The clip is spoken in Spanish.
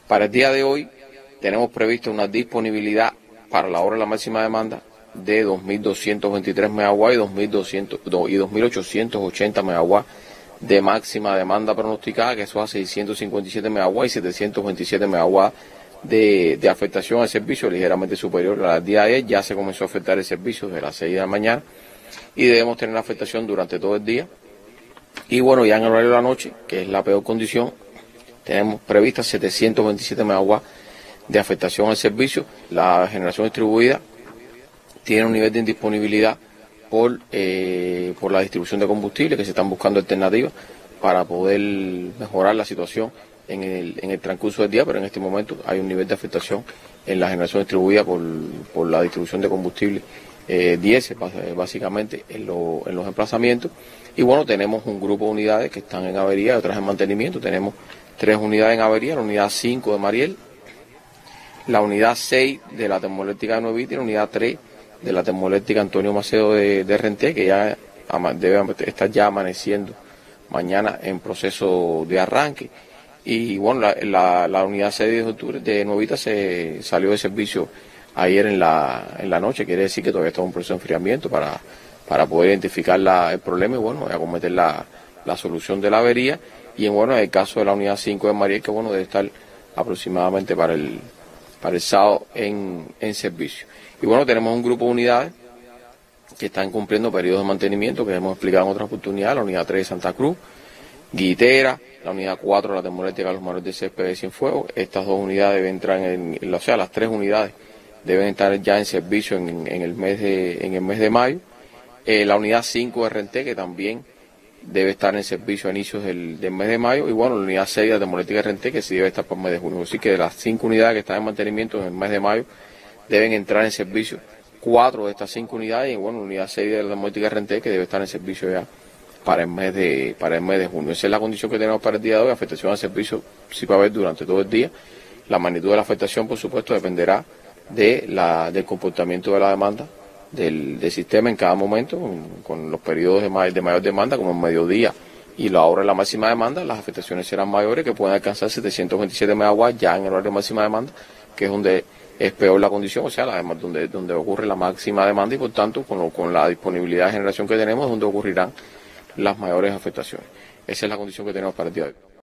Para el día de hoy tenemos previsto una disponibilidad para la hora de la máxima demanda de 2.223 megawatts y 2.880 megawatts de máxima demanda pronosticada, que eso a 657 megawatts y 727 megawatts de afectación al servicio, ligeramente superior al día de ayer. Ya se comenzó a afectar el servicio desde las 6 de la mañana y debemos tener afectación durante todo el día. Y bueno, ya en el horario de la noche, que es la peor condición, tenemos previstas 727 megawatts de afectación al servicio. La generación distribuida tiene un nivel de indisponibilidad por la distribución de combustible, que se están buscando alternativas para poder mejorar la situación en el transcurso del día, pero en este momento hay un nivel de afectación en la generación distribuida por la distribución de combustible diésel, básicamente en los emplazamientos. Y bueno, tenemos un grupo de unidades que están en avería y otras en mantenimiento. Tenemos 3 unidades en avería: la unidad 5 de Mariel, la unidad 6 de la termoeléctrica de Nuevita y la unidad 3 de la termoeléctrica Antonio Macedo de Renté, que ya debe estar ya amaneciendo mañana en proceso de arranque. Y bueno, la unidad 6 de octubre de Nuevita se salió de servicio ayer en la noche. Quiere decir que todavía está en un proceso de enfriamiento para poder identificar el problema y bueno, acometer la solución de la avería. Y en el caso de la unidad 5 de Mariel, que bueno, debe estar aproximadamente para el sábado en servicio. Y bueno, tenemos un grupo de unidades que están cumpliendo periodos de mantenimiento que hemos explicado en otras oportunidades: la unidad 3 de Santa Cruz, Guitera, la unidad 4 de la termoeléctrica Los Mares de Césped de Cienfuegos. Estas 2 unidades deben entrar las 3 unidades deben estar ya en servicio en el mes de mayo. La unidad 5 de Renté, que también debe estar en servicio a inicios del mes de mayo. Y bueno, la unidad 6 de la termoeléctrica de Renté, que sí debe estar por el mes de junio. Así que de las 5 unidades que están en mantenimiento en el mes de mayo, deben entrar en servicio 4 de estas 5 unidades. Y bueno, la unidad 6 de la termoeléctrica de Renté, que debe estar en servicio ya para el mes de junio. Esa es la condición que tenemos para el día de hoy. Afectación al servicio sí va a haber durante todo el día. La magnitud de la afectación, por supuesto, dependerá del comportamiento de la demanda del sistema en cada momento, con los periodos de mayor demanda, como el mediodía y la hora de la máxima demanda. Las afectaciones serán mayores, que pueden alcanzar 727 megawatts ya en el horario de máxima demanda, que es donde es peor la condición, o sea, donde ocurre la máxima demanda, y por tanto, con la disponibilidad de generación que tenemos, es donde ocurrirán las mayores afectaciones. Esa es la condición que tenemos para el día de hoy.